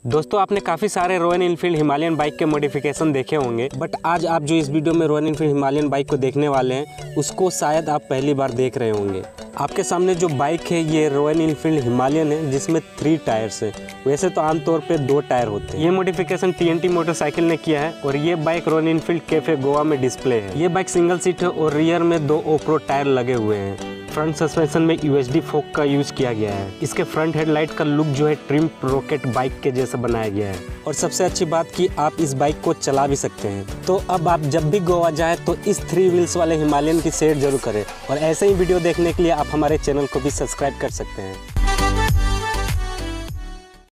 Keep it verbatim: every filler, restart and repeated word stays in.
दोस्तों आपने काफ़ी सारे रॉयल एनफील्ड हिमालयन बाइक के मॉडिफिकेशन देखे होंगे, बट आज आप जो इस वीडियो में रॉयल एनफील्ड हिमालयन बाइक को देखने वाले हैं उसको शायद आप पहली बार देख रहे होंगे। आपके सामने जो बाइक है ये रॉयल एनफील्ड हिमालयन है, जिसमें थ्री टायर्स है। वैसे तो आमतौर पे दो टायर होते हैं। ये मॉडिफिकेशन टीएनटी मोटरसाइकिल ने किया है और ये bike royal enfield cafe Goa में डिस्प्ले है। ये बाइक सिंगल सीट है और रियर में दो ऑफ-रोड टायर लगे हुए हैं। फ्रंट सस्पेंशन में यूएसडी फोक का यूज किया गया है। इसके फ्रंट हेडलाइट का लुक जो है ट्रिम रॉकेट बाइक के जैसा बनाया गया है। और सबसे अच्छी बात कि आप इस बाइक को चला भी सकते हैं। तो अब आप जब भी गोवा जाए तो इस थ्री व्हील्स वाले हिमालयन की शेयर जरूर करें और ऐसे ही वीडियो देखने के लिए आप हमारे चैनल को भी सब्सक्राइब कर सकते हैं।